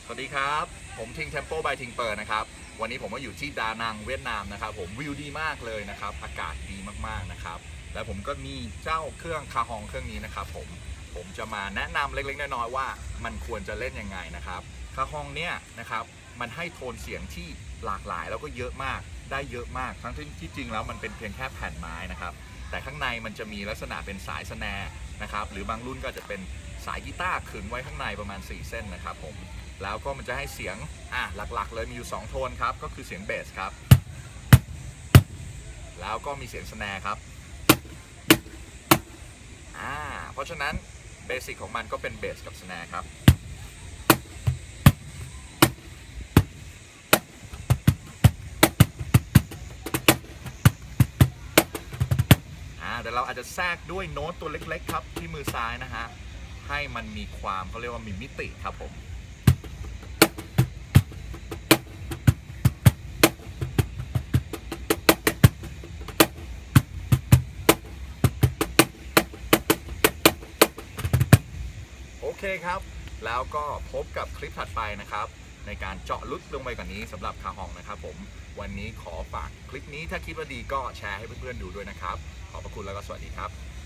วัสดีครับผมทิงเทมโปบายทิงเปิร์นะครับวันนี้ผมมาอยู่ที่ดานังเวียดนามนะครับผมวิวดีมากเลยนะครับอากาศดีมากๆนะครับแล้วผมก็มีเจ้าเครื่องคาฮองเครื่องนี้นะครับผมจะมาแนะนำเล็กๆน้อยๆว่ามันควรจะเล่นยังไงนะครับคาฮองเนี่ยนะครับมันให้โทนเสียงที่หลากหลายแล้วก็เยอะมากได้เยอะมากทั้งที่จริงแล้วมันเป็นเพียงแค่แผ่นไม้นะครับแต่ข้างในมันจะมีลักษณะเป็นสายสแนร์นะครับหรือบางรุ่นก็จะเป็นสายกีตาร์ขึงไว้ข้างในประมาณ4เส้นนะครับผมแล้วก็มันจะให้เสียงหลักๆเลยมีอยู่2โทนครับก็คือเสียงเบสครับแล้วก็มีเสียงสแนร์ครับเพราะฉะนั้นเบสิกของมันก็เป็นเบสกับสแนร์ครับเดี๋ยวเราอาจจะแทรกด้วยโน้ตตัวเล็กๆครับที่มือซ้ายนะฮะให้มันมีความเขาเรียกว่ามีมิติครับผมโอเคครับแล้วก็พบกับคลิปถัดไปนะครับในการเจาะลึกลงไปกว่านี้สำหรับคาฮองนะครับผมวันนี้ขอฝากคลิปนี้ถ้าคิดว่าดีก็แชร์ให้เพื่อนๆดูด้วยนะครับขอบพระคุณแล้วก็สวัสดีครับ